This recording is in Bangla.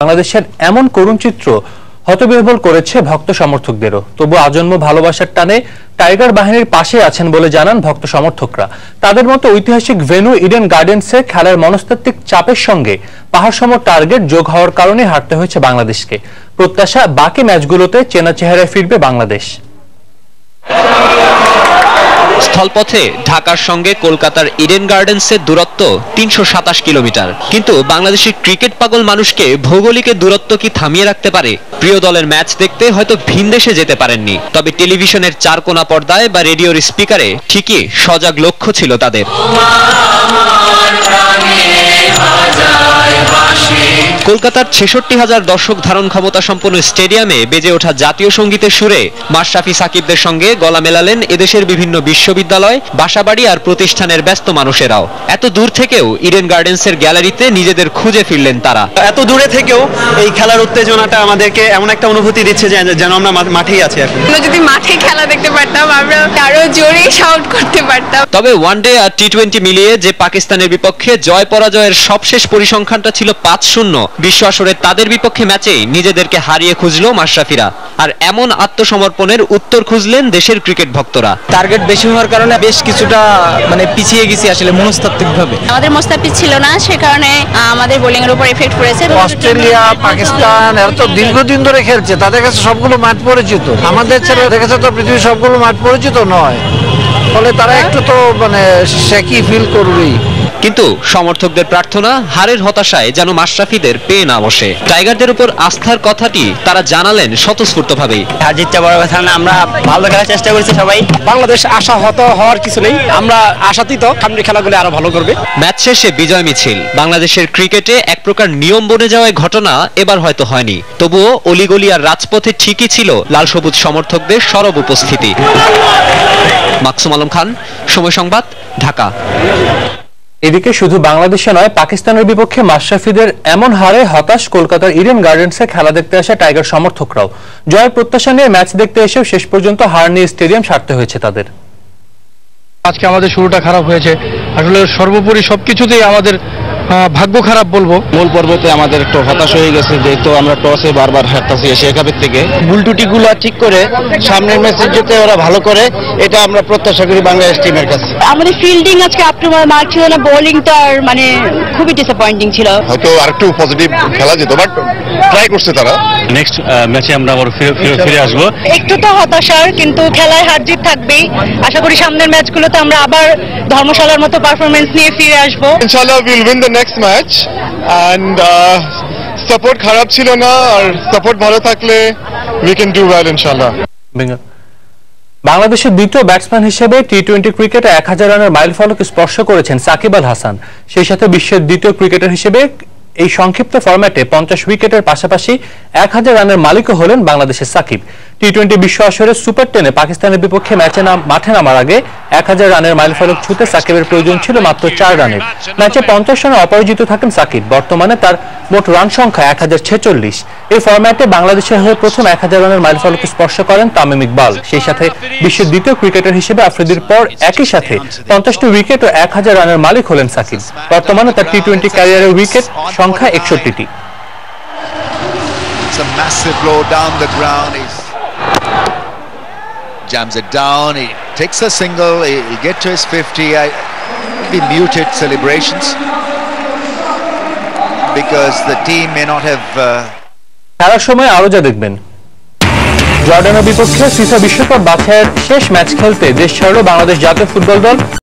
বাংলাদেশের এমন করুণ চিত্র হতবিহ্বল করেছে ভক্ত সমর্থকদেরও। তবু আজন্ম ভালোবাসার টানে টাইগার বাহিনীর পাশে আছেন বলে জানান ভক্ত সমর্থকরা। তাদের মতো ঐতিহাসিক ভেন্যু ইডেন গার্ডেন্সে খেলার মনস্তাত্ত্বিক চাপের সঙ্গে পাহাড়সম টার্গেট যোগ হওয়ার কারণে হারতে হয়েছে বাংলাদেশকে। প্রত্যাশা বাকি ম্যাচগুলোতে চেনা চেহারায় ফিরবে বাংলাদেশ। স্থলপথে ঢাকার সঙ্গে কলকাতার ইডেন গার্ডেন্সের দূরত্ব ৩২৭ কিলোমিটার। কিন্তু বাংলাদেশের ক্রিকেট পাগল মানুষকে ভৌগোলিকের দূরত্ব কি থামিয়ে রাখতে পারে? প্রিয় দলের ম্যাচ দেখতে হয়তো ভিনদেশে যেতে পারেননি, তবে টেলিভিশনের চারকোনা পর্দায় বা রেডিওর স্পিকারে ঠিকই সজাগ লক্ষ্য ছিল তাদের। কলকাতার ৬৬,০০০ দর্শক ধারণ ক্ষমতা সম্পন্ন স্টেডিয়ামে বেজে ওঠা জাতীয় সঙ্গীতের সুরে মাশরাফি সাকিবদের সঙ্গে গলা মেলালেন এদেশের বিভিন্ন বিশ্ববিদ্যালয়, বাসাবাড়ি আর প্রতিষ্ঠানের ব্যস্ত মানুষেরাও। এত দূর থেকেও ইডেন গার্ডেন্সের গ্যালারিতে নিজেদের খুঁজে ফিরলেন তারা। এত দূরে থেকেও এই খেলার উত্তেজনাটা আমাদেরকে এমন একটা অনুভূতি দিচ্ছে যেন আমরা মাঠেই আছি এখন। যদি মাঠে খেলা দেখতে পারতাম আমরা আরো জোরে শাউট করতে পারতাম। তবে ওয়ানডে আর টি-20 মিলিয়ে যে পাকিস্তানের বিপক্ষে জয় পরাজয়ের সবশেষ পরিসংখ্যানটা ছিল ৫-০, বিশ্ব আসরে তাদের বিপক্ষে ম্যাচেই নিজেদেরকে হারিয়ে খুঁজলো মাশরাফিরা। আর এমন আত্মসমর্পণের উত্তর খুঁজলেন দেশের ক্রিকেট ভক্তরা। টার্গেট বেশি হওয়ার কারণে বেশ কিছুটা পিছিয়ে গেছি আসলে মনস্তাত্ত্বিকভাবে। আমাদের মোস্তাফিজ ছিল না, সে কারণে আমাদের বোলিং এর উপর এফেক্ট পড়েছে। অস্ট্রেলিয়া, পাকিস্তান এরা তো দীর্ঘদিন ধরে খেলছে, তাদের কাছে সবগুলো মাঠ পরিচিত। আমাদের ছেলেদের কাছে তো পৃথিবীর সবগুলো মাঠ পরিচিত নয়, ফলে তারা একটু তো শেকি ফিল করবেই। কিন্তু সমর্থকদের প্রার্থনা হারের হতাশায় যেন মাশরাফিদের পেয়ে না বসে। টাইগারদের উপর আস্থার কথাটি তারা জানালেন স্বতঃস্ফূর্তভাবেই। হার জিতটা বড় কথা না, আমরা ভালো খেলার চেষ্টা করেছি সবাই। বাংলাদেশ আশা হওয়ার কিছু নেই, আমরা আশাতীত সামনে খেলাগুলো আরো ভালো করবে। ম্যাচ শেষে বিজয় মিছিল। বাংলাদেশের ক্রিকেটে এক প্রকার নিয়ম বনে যাওয়ার ঘটনা এবার হয়তো হয়নি, তবুও অলিগলি আর রাজপথে ঠিকই ছিল লাল সবুজ সমর্থকদের সরব উপস্থিতি। মাকসুম আলম খান, সময় সংবাদ, ঢাকা। এদিকে শুধু বাংলাদেশে নয়, পাকিস্তানের বিপক্ষে মাশরাফিদের এমন হারে হতাশ কলকাতার ইডেন গার্ডেন্সে খেলা দেখতে আসা টাইগার সমর্থকরাও। জয়ের প্রত্যাশা নিয়ে ম্যাচ দেখতে এসেও শেষ পর্যন্ত হার নিয়ে স্টেডিয়াম ছাড়তে হয়েছে তাদের। আজকে আমাদের শুরুটা খারাপ হয়েছে, আসলে সর্বোপরি সবকিছুতেই আমাদের ভাগ্য খারাপ বলবো। মূল পর্বতে আমাদের একটু হতাশ হয়ে গেছে, যেহেতু আমরা টসে বারবার হারতাছি এশিয়া কাপের থেকে। ভুল ত্রুটিগুলো ঠিক করে সামনের ম্যাচে যেতে ওরা ভালো করে, এটা আমরা প্রত্যাশা করি বাংলাদেশ টিমের কাছে। আমাদের ফিল্ডিং আজকে আক্রমণ মার ছিল না, বোলিংটা খুবই ডিসঅ্যাপয়েন্টিং ছিল। হয়তো আরেকটু পজিটিভ খেলা যেত, বাট ট্রাই করছে তারা। নেক্সট ম্যাচে আমরা আবার ফিরে আসবো। একটু তো হতাশার, কিন্তু খেলায় হার জিত থাকবেই। আশা করি সামনের ম্যাচগুলোতে আমরা আবার ধর্মশালার মতো পারফরমেন্স নিয়ে ফিরে আসবো। ইনশাআল্লাহ will win the next match and support খারাপ ছিল না, আর সাপোর্ট ভালো থাকলে উই ক্যান ডু ওয়েল ইনশাআল্লাহ। বাংলাদেশের দ্বিতীয় ব্যাটসম্যান হিসেবে টি-20 ক্রিকেটে ১০০০ রানের মাইলফলক স্পর্শ করেছেন সাকিব আল হাসান। সেই সাথে বিশ্বের দ্বিতীয় ক্রিকেটার হিসেবে এই সংক্ষিপ্ত ফরম্যাটে ৫০ উইকেটের পাশাপাশি ১০০০ রানের মালিকও হলেন বাংলাদেশের সাকিব। টি-20 বিশ্ব আসরের সুপার 10-এ পাকিস্তানের বিপক্ষে মাঠে নামার আগে ১০০০ রানের মাইলফলক ছুঁতে সাকিবের প্রয়োজন ছিল মাত্র ৪ রানের। ম্যাচে ৫০ রানে অপরাজিত থাকেন সাকিব। বর্তমানে তার মোট রান সংখ্যা ১০৪৬। এই ফরম্যাটে বাংলাদেশের হয়ে প্রথম ১০০০ রানের মাইলফলক স্পর্শ করেন তামিম ইকবাল। সেই সাথে বিশ্বের দ্বিতীয় ক্রিকেটার হিসেবে আফ্রিদির পর একই সাথে ৫০টি উইকেট ও ১০০০ রানের মালিক হলেন সাকিব। বর্তমানে তার টি-20 ক্যারিয়ারের উইকেট সংখ্যা ৬১টি। It's a massive blow down the ground. He jams it down. He takes a single. He'll get to his 50. Be muted celebrations because the team may not have. খেলার সময় আরো যা দেখবেন, জর্ডানের বিপক্ষে ফিফা বিশ্বকাপ বাছাইয়ের শেষ ম্যাচ খেলতে দেশ ছাড়ল বাংলাদেশ জাতীয় ফুটবল দল।